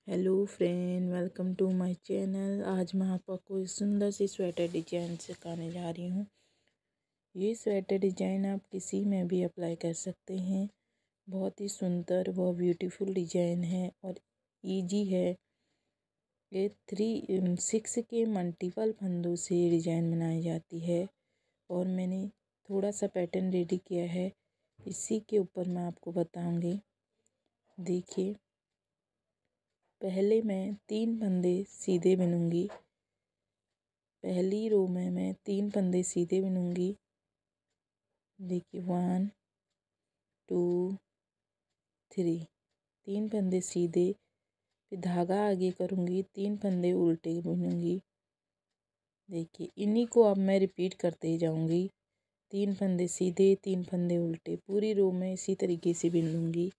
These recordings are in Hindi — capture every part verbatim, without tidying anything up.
Hello friend, welcome to my channel. आज मैं आपको इस सुंदर सी स्वेटर डिजाइन सिखाने जा रही हूँ। ये स्वेटर डिजाइन आप किसी में भी अप्लाई कर सकते हैं। बहुत ही सुंदर व ब्यूटीफुल डिजाइन है और इजी है। ये थ्री सिक्स के मल्टीपल फंदों से डिजाइन बनाई जाती है और मैंने थोड़ा सा पैटर्न रेडी किया है, इसी के ऊपर मैं आपको बताऊँगी। देखिए, पहले मैं तीन फंदे सीधे बुनूंगी। पहली रो में मैं तीन फंदे सीधे बुनूंगी। देखिए, वन टू थ्री, तीन फंदे सीधे, फिर धागा आगे करूंगी, तीन फंदे उल्टे बुनूंगी। देखिए, इन्हीं को अब मैं रिपीट करते जाऊंगी। तीन फंदे सीधे, तीन फंदे उल्टे, पूरी रो में इसी तरीके से बुन लूंगी।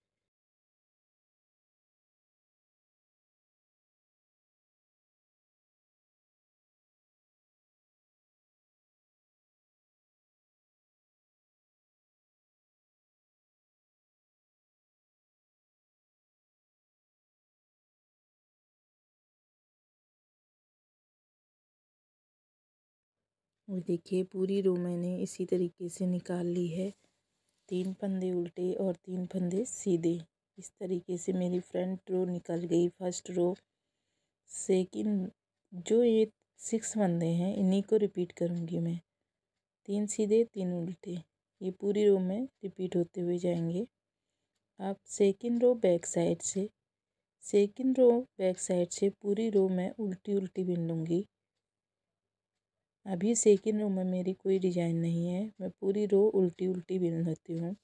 और देखिए, पूरी रो मैंने इसी तरीके से निकाल ली है। तीन फंदे उल्टे और तीन फंदे सीधे, इस तरीके से मेरी फ्रंट रो निकल गई। फर्स्ट रो, सेकंड, जो ये सिक्स फंदे हैं इन्हीं को रिपीट करूँगी मैं। तीन सीधे, तीन उल्टे, ये पूरी रो में रिपीट होते हुए जाएंगे। अब सेकंड रो बैक साइड से, सेकंड रो बैक साइड से पूरी रो में उल्टी उल्टी बुन लूँगी। अभी सेकंड रो में मेरी कोई डिजाइन नहीं है, मैं पूरी रो उल्टी उल्टी बुन लेती हूँ।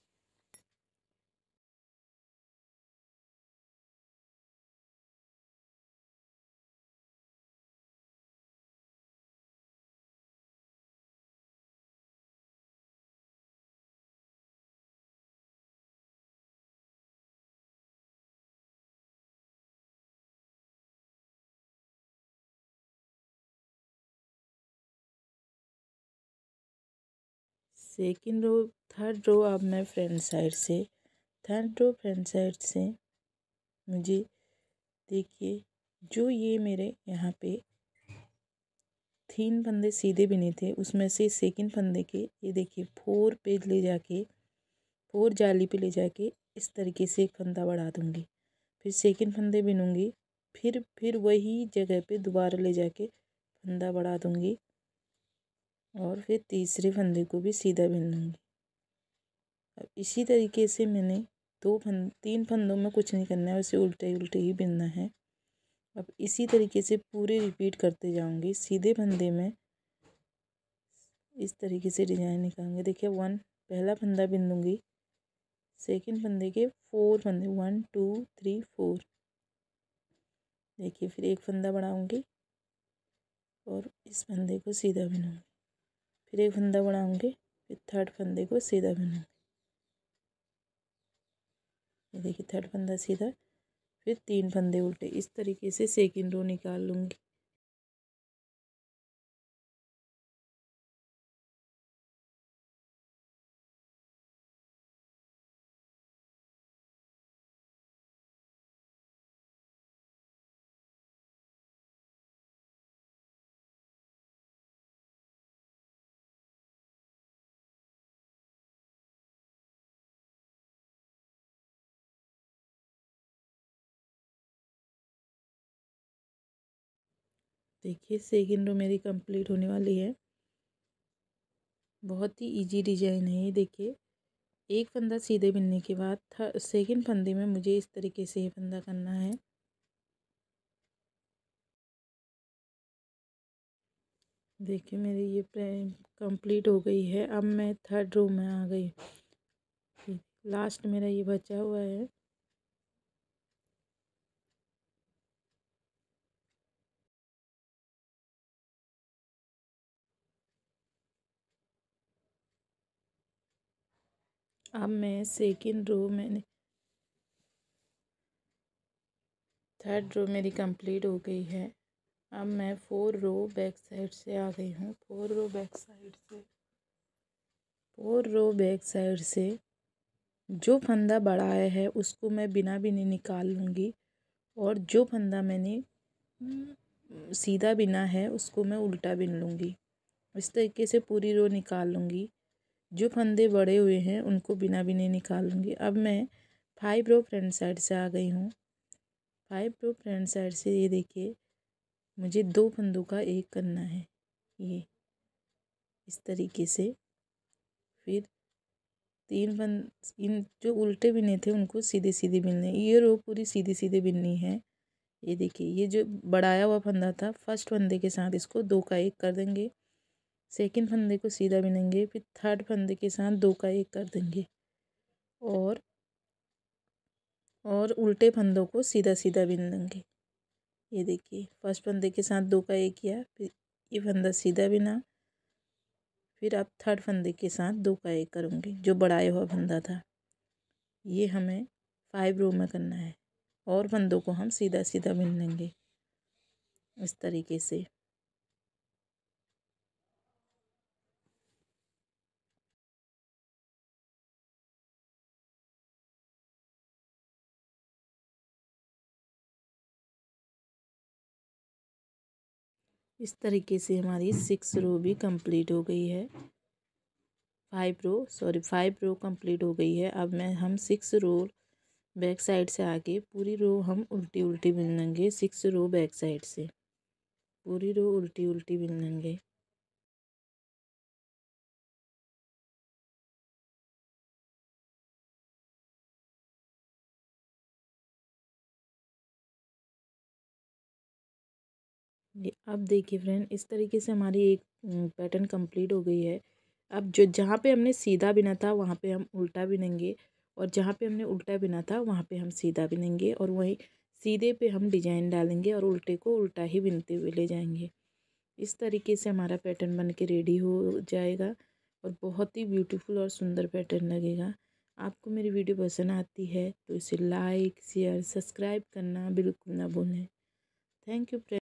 सेकंड रो, थर्ड रो अब मैं फ्रंट साइड से, थर्ड रो फ्रंट साइड से मुझे देखिए, जो ये मेरे यहाँ पे तीन फंदे सीधे बिने थे उसमें से सेकंड फंदे के, ये देखिए, फोर पे ले जाके, फोर जाली पे ले जाके इस तरीके से एक फंदा बढ़ा दूँगी। फिर सेकंड फंदे बिनूँगी, फिर फिर वही जगह पे दोबारा ले जाके फंदा बढ़ा दूँगी और फिर तीसरे फंदे को भी सीधा बिन लूँगी। अब इसी तरीके से मैंने दो फंद तीन फंदों में कुछ नहीं करना है, वैसे उल्टे उल्टे ही बिनना है। अब इसी तरीके से पूरे रिपीट करते जाऊंगी। सीधे फंदे में इस तरीके से डिजाइन निकालेंगे। देखिए, वन, पहला फंदा बिन दूँगी, सेकंड फंदे के फोर फंदे, वन टू थ्री फोर। देखिए, फिर एक फंदा बढ़ाऊंगी और इस फंदे को सीधा बिनूंगी, फिर एक फंदा बढ़ाऊंगी, फिर थर्ड फंदे को सीधा बिनूंगी। ये देखिए, थर्ड फंदा सीधा, फिर तीन फंदे उल्टे, इस तरीके से सेकंड रो निकाल लूँगी। देखिए, सेकंड रो मेरी कंप्लीट होने वाली है। बहुत ही इजी डिजाइन है ये। देखिए, एक फंदा सीधे बिनने के बाद थर्ड सेकंड फंदे में मुझे इस तरीके से ये फंदा करना है। देखिए, मेरी ये कंप्लीट हो गई है। अब मैं थर्ड रो में आ गई। लास्ट मेरा ये बचा हुआ है। अब मैं सेकंड रो मैंने थर्ड रो मेरी कंप्लीट हो गई है। अब मैं फोर रो बैक साइड से आ गई हूँ। फोर रो बैक साइड से फोर रो बैक साइड से जो फंदा बढ़ाया है उसको मैं बिना बिने निकाल लूँगी और जो फंदा मैंने सीधा बिना है उसको मैं उल्टा बिन लूँगी। इस तरीके से पूरी रो निकाल लूँगी। जो फंदे बड़े हुए हैं उनको बिना बिने निकाल लूँगी। अब मैं फाइव रो फ्रंट साइड से आ गई हूँ। फाइव रो फ्रंट साइड से ये देखिए मुझे दो फंदों का एक करना है, ये इस तरीके से। फिर तीन फंद इन जो उल्टे बिने थे उनको सीधे सीधे बिनने, ये रो पूरी सीधी सीधे बिननी है। ये देखिए ये जो बढ़ाया हुआ फंदा था फर्स्ट फंदे के साथ इसको दो का एक कर देंगे, सेकंड फंदे को सीधा बिनेंगे, फिर थर्ड फंदे के साथ दो का एक कर देंगे और और उल्टे फंदों को सीधा सीधा बिन देंगे। ये देखिए फर्स्ट फंदे के साथ दो का एक किया, फिर ये फंदा सीधा बिना, फिर अब थर्ड फंदे के साथ दो का एक करूँगी जो बढ़ाया हुआ फंदा था। ये हमें फाइव रो में करना है और फंदों को हम सीधा सीधा बिन लेंगे इस तरीके से। इस तरीके से हमारी सिक्स रो भी कंप्लीट हो गई है। Five row sorry five row complete हो गई है। अब मैं हम सिक्स रो बैक साइड से आके पूरी रो हम उल्टी उल्टी बिन लेंगे। सिक्स रो बैक साइड से पूरी रो उल्टी उल्टी बिन लेंगे। ये अब देखिए फ्रेंड इस तरीके से हमारी एक पैटर्न कंप्लीट हो गई है। अब जो जहाँ पे हमने सीधा बिना था वहाँ पे हम उल्टा बिनेंगे और जहाँ पे हमने उल्टा बिना था वहाँ पे हम सीधा बिनेंगे और वहीं सीधे पे हम डिजाइन डालेंगे और उल्टे को उल्टा ही बिनते हुए ले जाएंगे। इस तरीके से हमारा पैटर्न बन के रेडी हो जाएगा और बहुत ही ब्यूटीफुल और सुंदर पैटर्न लगेगा। आपको मेरी वीडियो पसंद आती है तो इसे लाइक शेयर सब्सक्राइब करना बिल्कुल ना भूलें। Thank you.